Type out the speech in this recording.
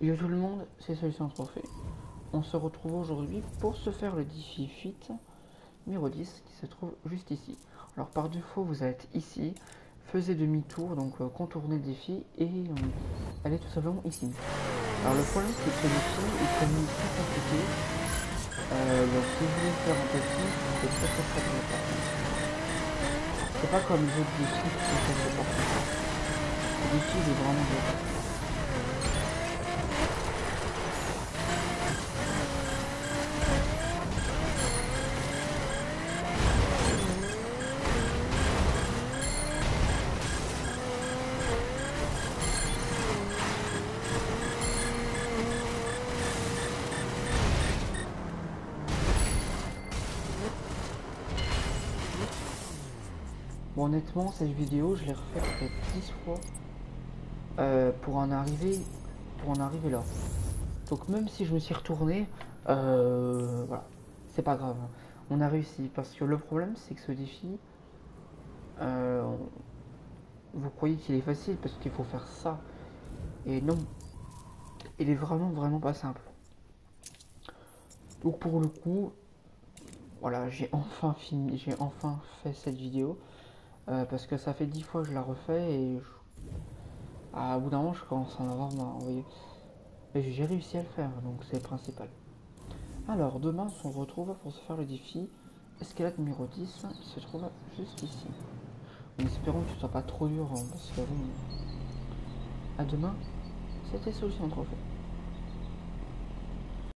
Yo tout le monde, c'est Solution Trophée. On se retrouve aujourd'hui pour se faire le défi fuite numéro 10 qui se trouve juste ici. Alors par défaut vous êtes ici, faisez demi-tour, donc contournez le défi et allez tout simplement ici. Alors le problème c'est que ce défi est quand même très compliqué, donc si vous voulez faire un petit, c'est très compliqué. C'est pas comme les autres défis qui sont très importants. Ce défi il est vraiment dur. Bon, honnêtement, cette vidéo, je l'ai refait peut-être 10 fois pour en arriver là. Donc même si je me suis retourné, voilà, c'est pas grave. On a réussi parce que le problème, c'est que ce défi, euh, vous croyez qu'il est facile parce qu'il faut faire ça, et non, il est vraiment pas simple. Donc pour le coup, voilà, j'ai enfin fait cette vidéo parce que ça fait 10 fois que je la refais et à bout d'un moment, je commence à en avoir marre, vous voyez. Mais j'ai réussi à le faire, donc c'est le principal. Alors, demain, on se retrouve pour se faire le défi escalade numéro 10 qui se trouve juste ici. En espérant que ce soit pas trop dur, hein, parce que bon. À demain, c'était Solution Trophée.